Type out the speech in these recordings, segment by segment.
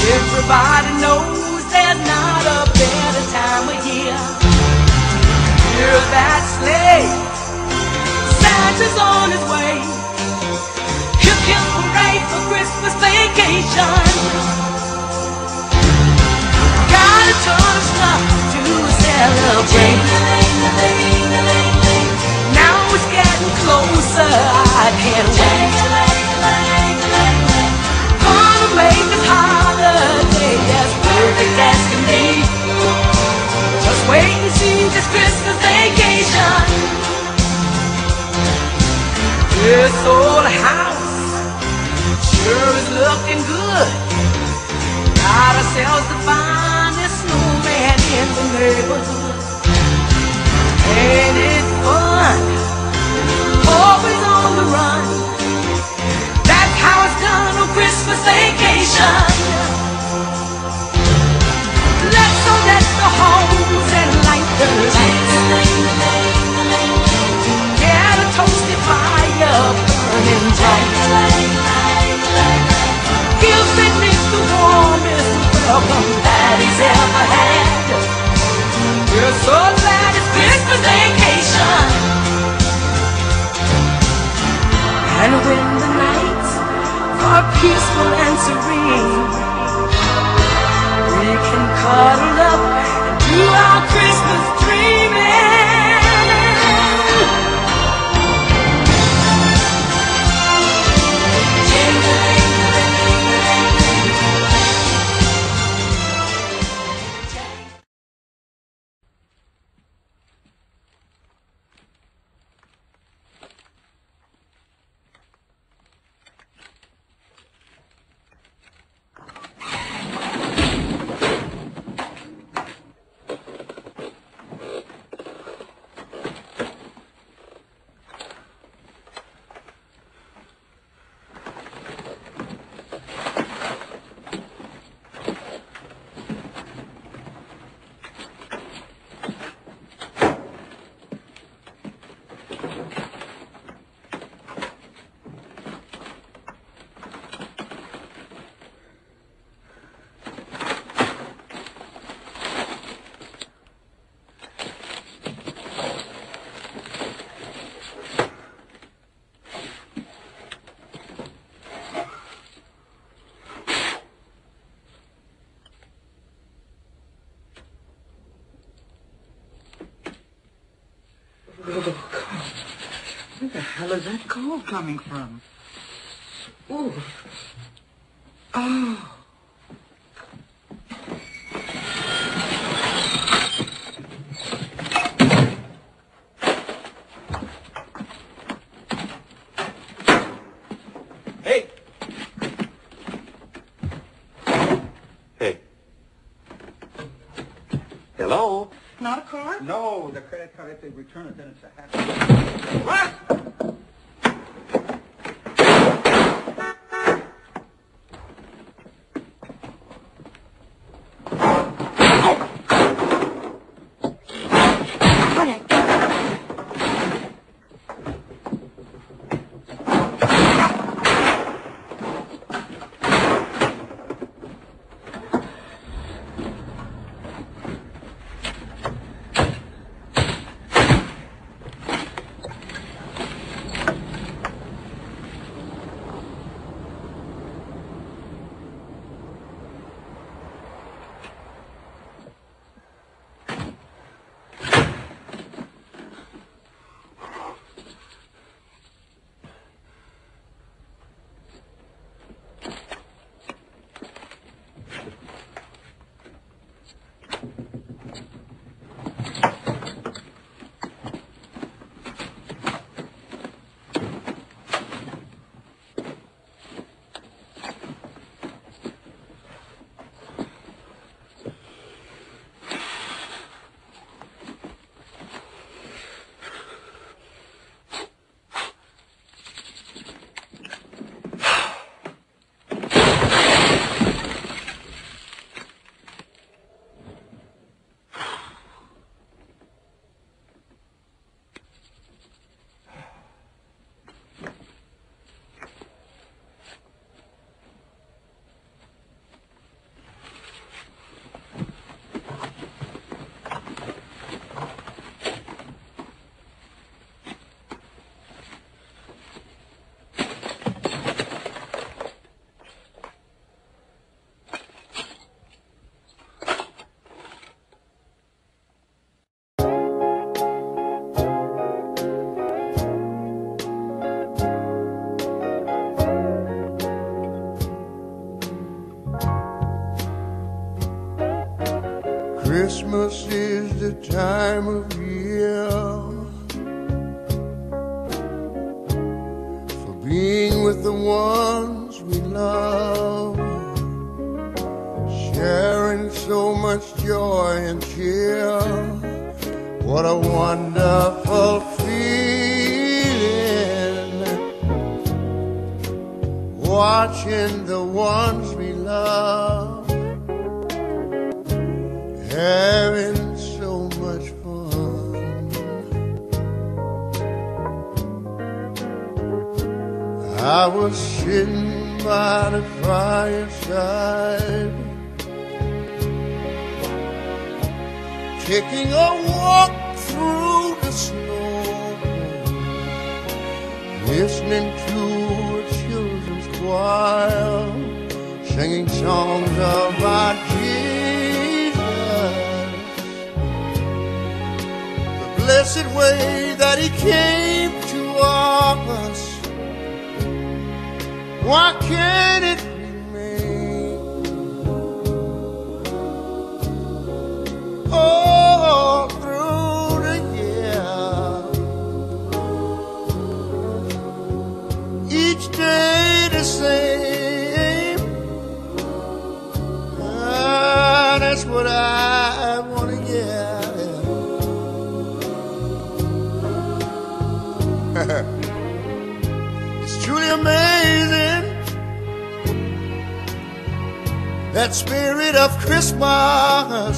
Everybody knows there's not a better time of year. Hear that sleigh, Santa's on his way. Hip hip hooray for Christmas vacation. Got a ton of stuff to celebrate. Now it's getting closer, I can't wait. Gonna make this holiday as perfect as can be. Just wait and see this Christmas vacation. This old house sure is looking good. Got ourselves the finest snowman in the neighborhood. Ain't it fun? Always on the run. That's how it's done on Christmas vacation. Let's go deck the halls and light the lights. Get a toasty fire burning bright. Give St. Nick the warmest welcome that he's ever had. We're so glad it's Christmas vacation. And when the nights are peaceful and serene, we can cuddle up and do our Christmas dreaming. Oh, God. Where the hell is that cold coming from? Ooh. Oh. Hey. Hey. Hello? Not a car? No, the credit card, if they return it, then it's a hassle. What? Christmas is the time of year for being with the ones we love, sharing so much joy and cheer. What a wonderful feeling, watching the ones we love having so much fun. I was sitting by the fireside, taking a walk through the snow, listening to a children's choir singing songs about Jesus, the blessed way that He came to us. Why can't it remain? All through the year, each day the same. That's what I want to get. It's truly amazing, that spirit of Christmas.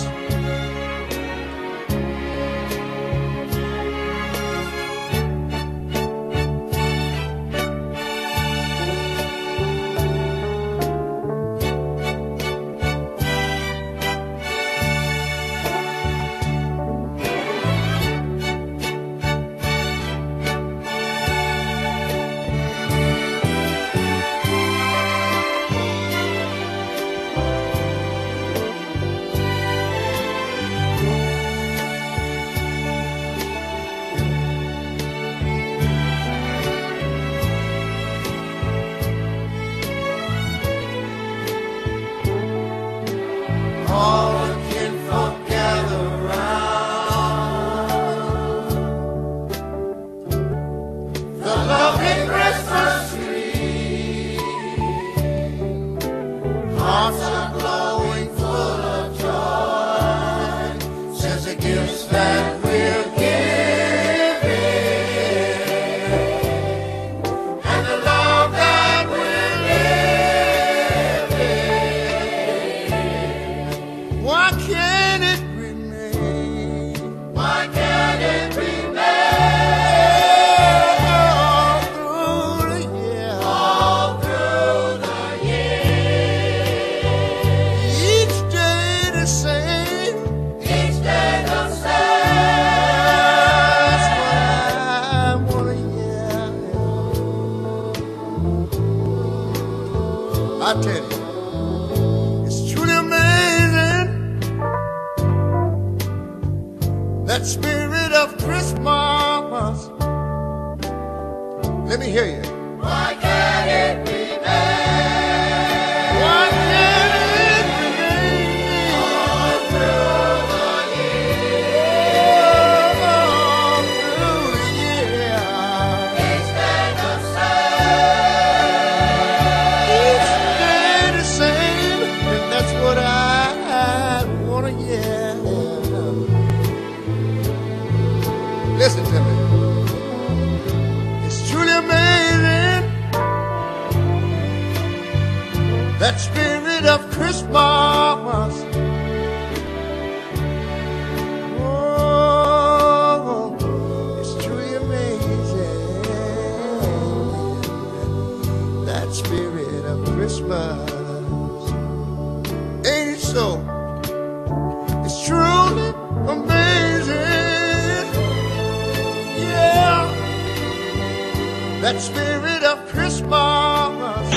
I tell you, it's truly amazing, that spirit of Christmas. Let me hear you. Why can't it remain? Why can't it remain all through the year? All through the year. Each day the same. Each day the same. And that's what I want to hear. Listen to me. It's truly amazing, that spirit of Christmas. Oh, it's truly amazing, that spirit of Christmas. Ain't it so? It's truly amazing, yeah, that spirit of Christmas.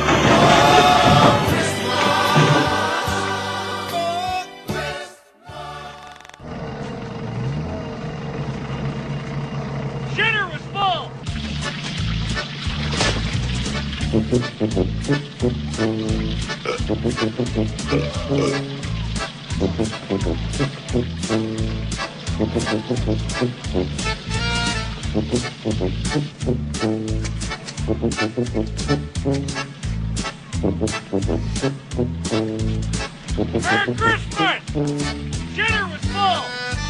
Shitter was full! Merry Christmas! Dinner was full!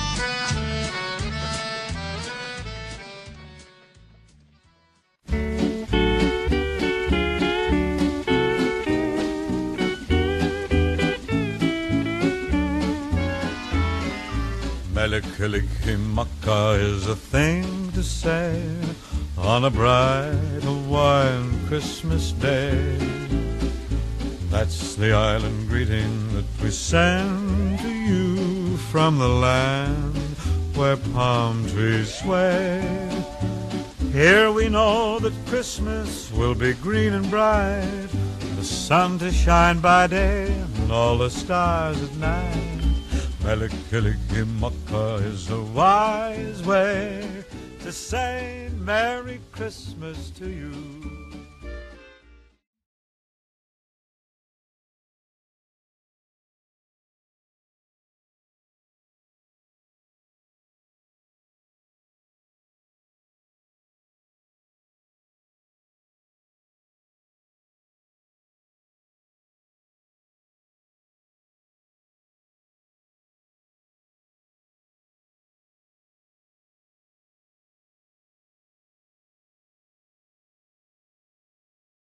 Melikilikimaka is a thing to say on a bright Hawaiian Christmas day. That's the island greeting that we send to you from the land where palm trees sway. Here we know that Christmas will be green and bright, the sun to shine by day and all the stars at night. Melikilikimaka is a wise way to say Merry Christmas to you.